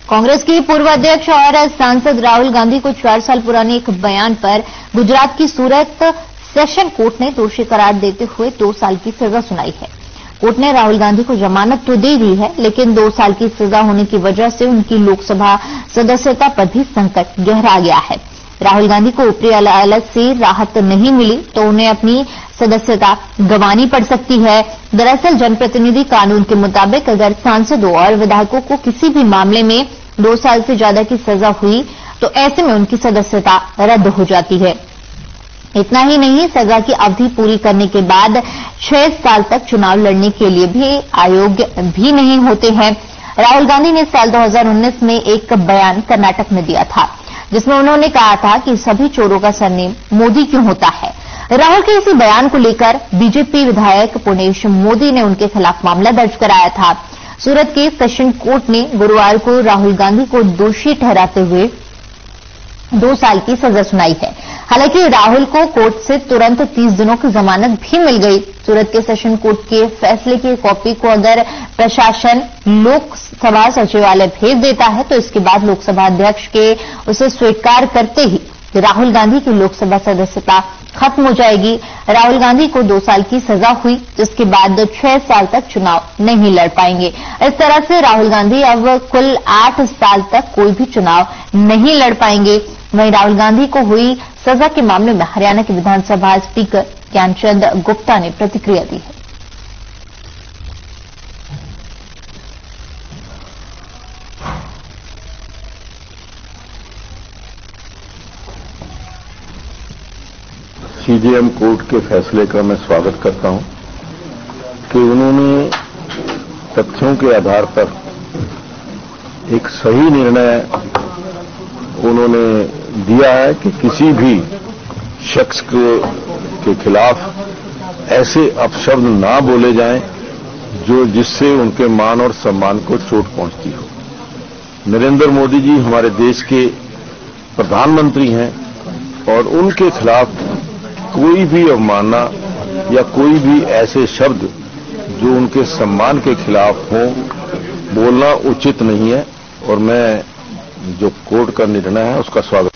कांग्रेस के पूर्व अध्यक्ष और सांसद राहुल गांधी को 4 साल पुराने एक बयान पर गुजरात की सूरत सेशन कोर्ट ने दोषी करार देते हुए 2 साल की सजा सुनाई है। कोर्ट ने राहुल गांधी को जमानत तो दे दी है, लेकिन 2 साल की सजा होने की वजह से उनकी लोकसभा सदस्यता पर भी संकट गहरा गया है। राहुल गांधी को ऊपरी अदालत से राहत नहीं मिली तो उन्हें अपनी सदस्यता गंवानी पड़ सकती है। दरअसल जनप्रतिनिधि कानून के मुताबिक अगर सांसदों और विधायकों को किसी भी मामले में 2 साल से ज्यादा की सजा हुई तो ऐसे में उनकी सदस्यता रद्द हो जाती है। इतना ही नहीं, सजा की अवधि पूरी करने के बाद 6 साल तक चुनाव लड़ने के लिए भी अयोग्य भी नहीं होते हैं। राहुल गांधी ने साल 2019 में एक बयान कर्नाटक में दिया था, जिसमें उन्होंने कहा था कि सभी चोरों का सरनेम मोदी क्यों होता है। राहुल के इसी बयान को लेकर बीजेपी विधायक पुनेश मोदी ने उनके खिलाफ मामला दर्ज कराया था। सूरत के सेशन कोर्ट ने गुरुवार को राहुल गांधी को दोषी ठहराते हुए 2 साल की सजा सुनाई है। हालांकि राहुल को कोर्ट से तुरंत 30 दिनों की जमानत भी मिल गई। सूरत के सेशन कोर्ट के फैसले की कॉपी को अगर प्रशासन लोकसभा सचिवालय भेज देता है तो इसके बाद लोकसभा अध्यक्ष के उसे स्वीकार करते ही राहुल गांधी की लोकसभा सदस्यता खत्म हो जाएगी। राहुल गांधी को 2 साल की सजा हुई, जिसके बाद 6 साल तक चुनाव नहीं लड़ पाएंगे। इस तरह से राहुल गांधी अब कुल 8 साल तक कोई भी चुनाव नहीं लड़ पाएंगे। वहीं राहुल गांधी को हुई सजा के मामले में हरियाणा के विधानसभा स्पीकर ज्ञानचंद गुप्ता ने प्रतिक्रिया दी है। सीजेएम कोर्ट के फैसले का मैं स्वागत करता हूं कि उन्होंने तथ्यों के आधार पर एक सही निर्णय उन्होंने दिया है कि किसी भी शख्स के खिलाफ ऐसे अपशब्द ना बोले जाएं जो जिससे उनके मान और सम्मान को चोट पहुंचती हो। नरेंद्र मोदी जी हमारे देश के प्रधानमंत्री हैं और उनके खिलाफ कोई भी अवमानना या कोई भी ऐसे शब्द जो उनके सम्मान के खिलाफ हों बोलना उचित नहीं है और मैं जो कोर्ट का निर्णय है उसका स्वागत